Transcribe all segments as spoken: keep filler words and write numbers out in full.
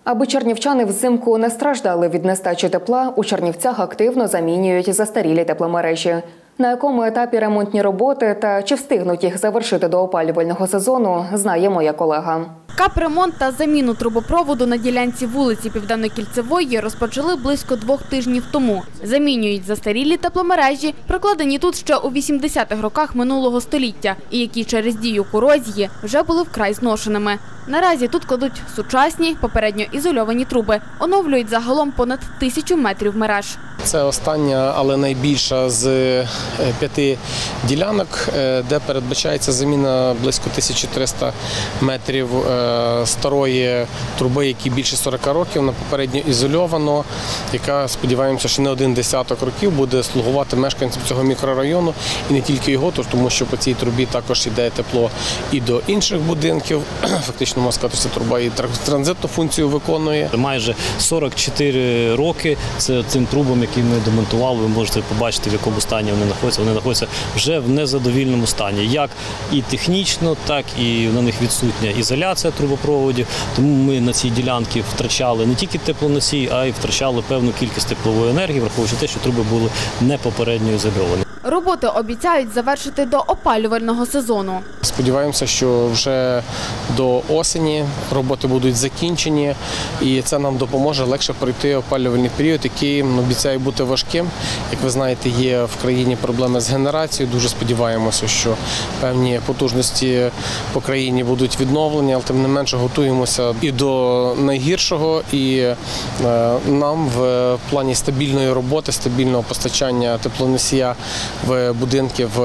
Аби чернівчани взимку не страждали від нестачі тепла, у Чернівцях активно замінюють застарілі тепломережі. На якому етапі ремонтні роботи та чи встигнуть їх завершити до опалювального сезону, знає моя колега. Капремонт та заміну трубопроводу на ділянці вулиці Південно-Кільцевої розпочали близько двох тижнів тому. Замінюють застарілі тепломережі, прокладені тут ще у вісімдесятих роках минулого століття, і які через дію корозії вже були вкрай зношеними. Наразі тут кладуть сучасні, попередньо ізольовані труби, оновлюють загалом понад тисячу метрів мереж. Це остання, але найбільша з п'яти ділянок, де передбачається заміна близько тисячі трьохсот метрів старої труби, які більше сорока років, на попередньо ізольовано, яка, сподіваємося, що не один десяток років буде слугувати мешканцям цього мікрорайону і не тільки його, тому що по цій трубі також йде тепло і до інших будинків. Фактично, можна сказати, що ця труба і транзитну функцію виконує. Майже сорок чотири роки це цим трубам, які ми демонтували, ви можете побачити, в якому стані вони знаходяться. Вони знаходяться вже в незадовільному стані, як і технічно, так і на них відсутня ізоляція трубопроводів. Тому ми на цій ділянці втрачали не тільки теплоносій, а й втрачали певну кількість теплової енергії, враховуючи те, що труби були не попередньо ізольовані. Роботи обіцяють завершити до опалювального сезону. Сподіваємося, що вже до осені роботи будуть закінчені, і це нам допоможе легше пройти опалювальний період, який обіцяє бути важким. Як ви знаєте, є в країні проблеми з генерацією. Дуже сподіваємося, що певні потужності по країні будуть відновлені, але тим не менше готуємося і до найгіршого, і нам в плані стабільної роботи, стабільного постачання теплоносія в будинки в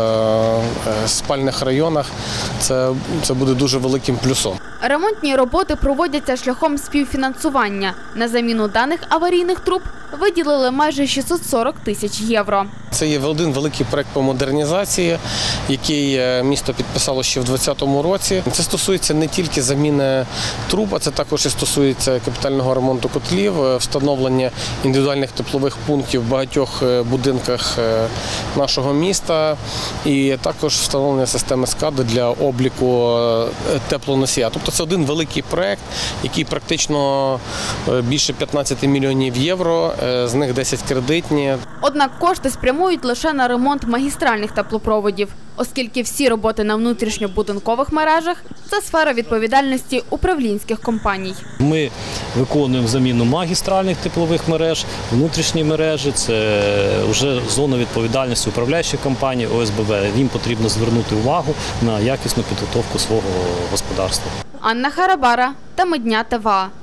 спальних районах, це, це буде дуже великим плюсом. Ремонтні роботи проводяться шляхом співфінансування. На заміну даних аварійних труб виділили майже шістсот сорок тисяч євро. Це є один великий проект по модернізації, який місто підписало ще в двадцятому році. Це стосується не тільки заміни труб, а це також і стосується капітального ремонту котлів, встановлення індивідуальних теплових пунктів в багатьох будинках нашого міста і також встановлення системи скади для обліку теплоносія. Тобто це один великий проект, який практично більше п'ятнадцяти мільйонів євро, з них десять кредитні. Однак кошти спрямують лише на ремонт магістральних теплопроводів, оскільки всі роботи на внутрішньобудинкових мережах – це сфера відповідальності управлінських компаній. Ми виконуємо заміну магістральних теплових мереж, внутрішні мережі – це вже зона відповідальності управляючих компаній О С Б Б. Їм потрібно звернути увагу на якісну підготовку свого господарства. Анна Харабара та Медня Т В А.